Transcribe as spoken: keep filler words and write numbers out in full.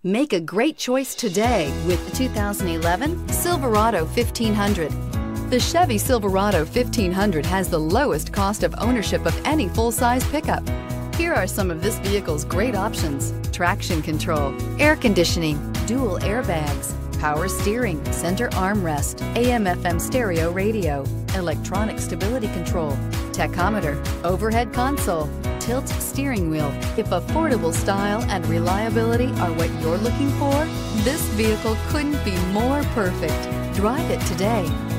Make a great choice today with the two thousand eleven Silverado fifteen hundred. The Chevy Silverado fifteen hundred has the lowest cost of ownership of any full-size pickup. Here are some of this vehicle's great options: traction control, air conditioning, dual airbags, power steering, center armrest, A M F M stereo radio, electronic stability control, tachometer, overhead console, tilt steering wheel. If affordable style and reliability are what you're looking for, this vehicle couldn't be more perfect. Drive it today.